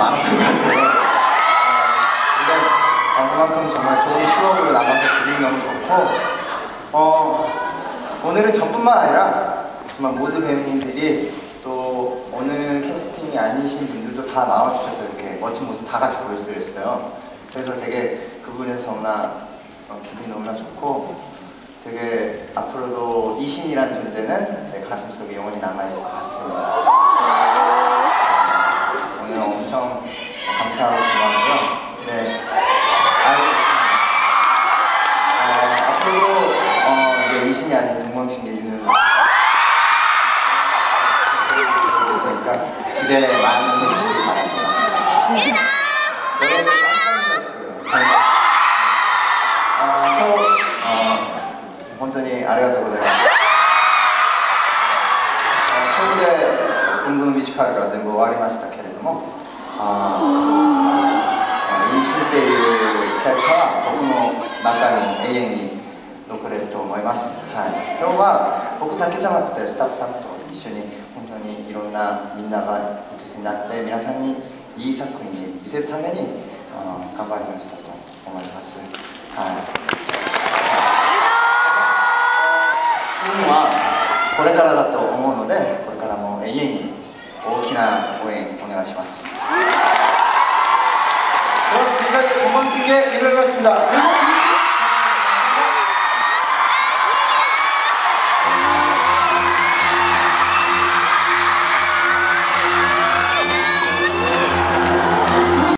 많았던 것 같아요. 그만큼 정말 좋은 추억으로 남아서 기분이 너무 좋고, 오늘은 저뿐만 아니라 정말 모든 배우님들이 또 오늘 캐스팅이 아니신 분들도 다 나와주셔서 이렇게 멋진 모습 다 같이 보여드렸어요. 그래서 되게 그 부분에서 너무나 기분이 너무나 좋고, 되게 앞으로도 이신이라는 존재는 제 가슴속에 영원히 남아있을 것 같습니다. 오늘 엄청 감사하고 고마워요. 네, 알고 있습니다. 앞으로도 이제 이신이 아닌 동방신기는 테니까 기대 많이 해주시기 바랍니다. 여러분들 깜짝 놀라실 거예요. 本当にありがとうございます。これで運動のミュージカルが全部終わりましたけれども、インシンっていうキャラクターは僕の中に永遠に残れると思います。はい、今日は僕だけじゃなくてスタッフさんと一緒に本当にいろんなみんなが一つになって皆さんにいい作品に見せるために頑張りましたと思います。はい。はこれからだと思うので、これからも永遠に大きな応援お願いします。그럼지금까지동방신기의민호였습니다.